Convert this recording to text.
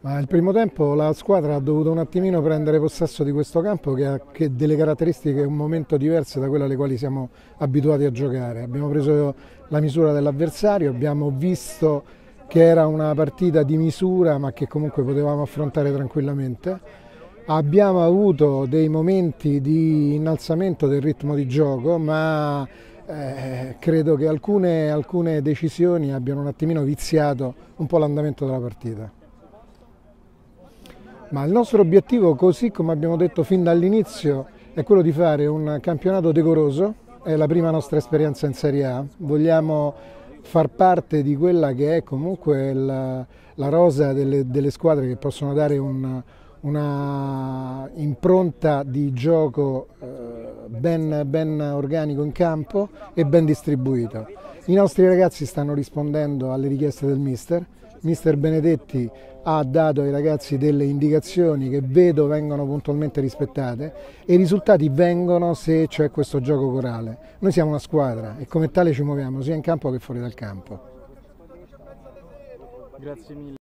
Ma il primo tempo la squadra ha dovuto un attimino prendere possesso di questo campo che ha delle caratteristiche un momento diverse da quelle alle quali siamo abituati a giocare. Abbiamo preso la misura dell'avversario, abbiamo visto che era una partita di misura ma che comunque potevamo affrontare tranquillamente. Abbiamo avuto dei momenti di innalzamento del ritmo di gioco, ma credo che alcune decisioni abbiano un attimino viziato un po' l'andamento della partita. Ma il nostro obiettivo, così come abbiamo detto fin dall'inizio, è quello di fare un campionato decoroso, è la prima nostra esperienza in Serie A, vogliamo far parte di quella che è comunque la rosa delle squadre che possono dare una impronta di gioco ben organico in campo e ben distribuito. I nostri ragazzi stanno rispondendo alle richieste del Mister Benedetti ha dato ai ragazzi delle indicazioni che vedo vengono puntualmente rispettate e i risultati vengono se c'è questo gioco corale. Noi siamo una squadra e come tale ci muoviamo sia in campo che fuori dal campo. Grazie mille.